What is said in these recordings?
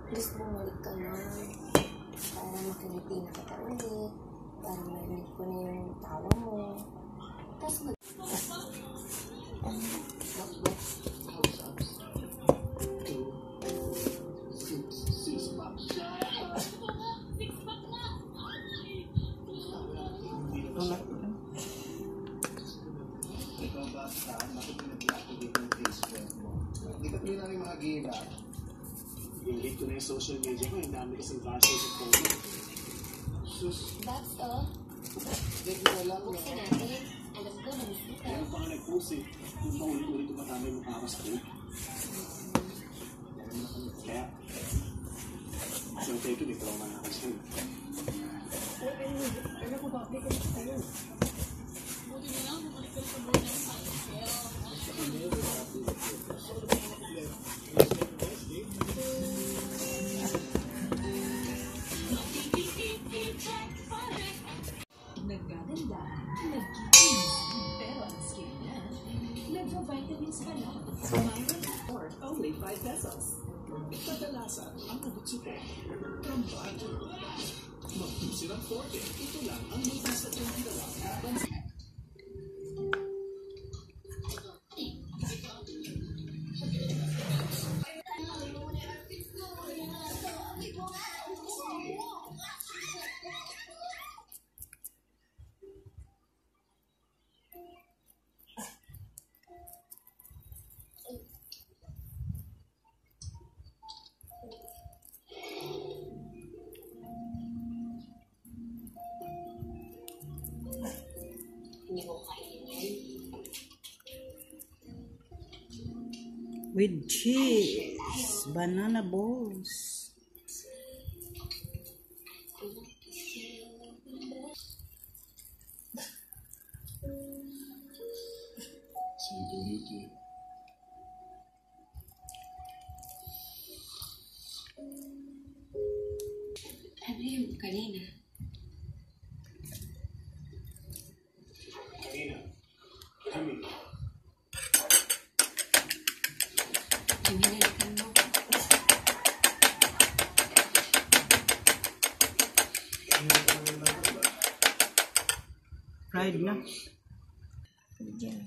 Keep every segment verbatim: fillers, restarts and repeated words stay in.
Please bumalik ka na. Para makiliti na kita ulit. Para marinig ko na yung tawa mo. Tapos mag... Ikaw basta, bakit pinag-activate ng Facebook mo? Hindi ka pinag yung mga gila. Pinilate ko na yung social media ko, yung dami kasing bashers at photo. Sus, That's all. get mo lang Buksin na. natin. Alam ko, namisita. Kaya pa nga nag-post eh. Yung pa ulit-ulit ko matama yung mukha ko sa post. Kaya, so take it, ikaw man ako sa'yo. Ano ko ba? Hindi ka na tayo. Nagaganda, nagkikinis, pero ang skin niya, nagpa-vitamins pa lang. Myron or only five pesos. Kadalasan, ang abot-suko, trambado. Mag-tusir ang forte, ito lang ang may basta kong ginawa. Hindi ko kainin yan. With cheese, banana balls. Sige, Ano yung kanina? kanina, kami. Yung hinalikan mo. Fried na. Diyan.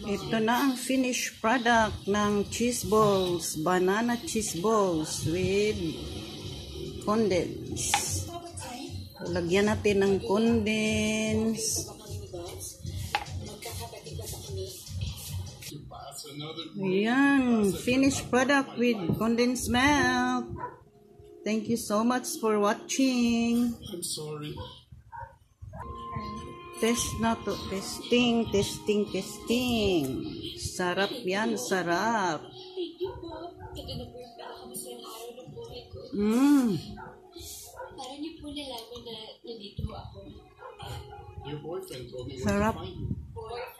Ito na ang finished product ng cheese balls. Banana cheese balls with condense. Lagyan natin ng condense. Ayan. Finished product with condensed milk. Thank you so much for watching. I'm sorry. Test na to. Testing, testing, testing. Sarap yan, sarap. Thank you po. Ito na po yung pinakamasayang araw ng buhay ko. Mmm. Para niyo po nalaman na nandito ako. Your boyfriend told me where to Sarap. find you. Boyfriend.